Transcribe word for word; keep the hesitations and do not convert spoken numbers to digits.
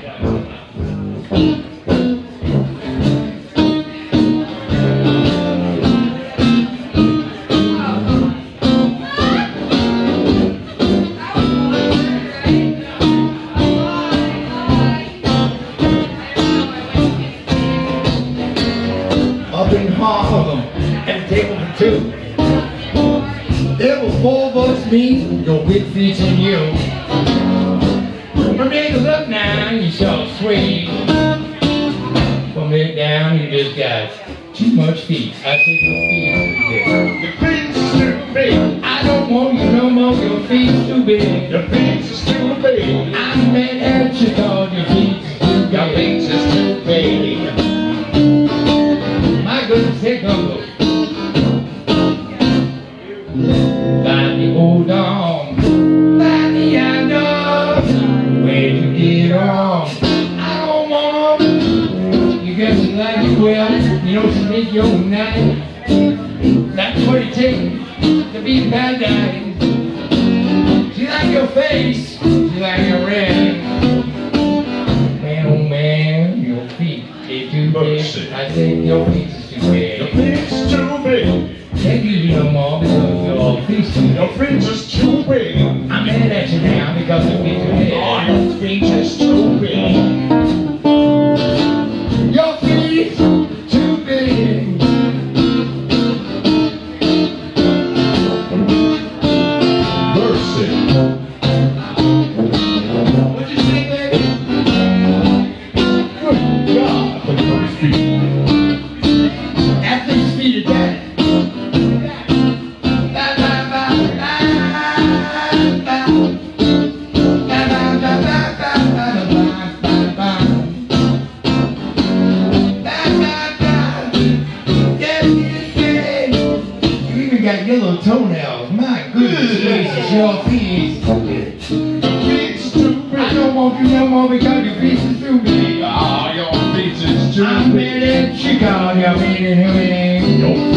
Up in Harlem, at a table for two. There were four of us, me, your big feet and you. From there to look now, you so sweet. From there down, you just got too much feet. I said your feet over there. Your feet's too big. I don't want you no more, your feet's too big. Your feet's too big. I'm mad at you cause your feet's too big. Your feet's too big. My goodness, here comes find the old dog, find the young dog, where you get on. I don't want them. You got to like it well, you know, to make your own night. That's what it takes to be bad guys. She like your face, she like your ring. Man, oh man, your feet, they too big. I said your feet is too big. Your feet's too big. Can't use you no more because your feet's too big. Your feet's is too big. I'm mad at you now because your feet's too big. Oh, your feet's is too big. Your feet's too big. Mercy. What'd you say, baby? Good God, look at those feet. Athlete's feet are dead. Got yellow toenails, my goodness gracious, your feet. Your feet's too big. I don't want you no more because your feet is too big. Oh, your feet is too big. I'm mad at you, cause your feet is too big.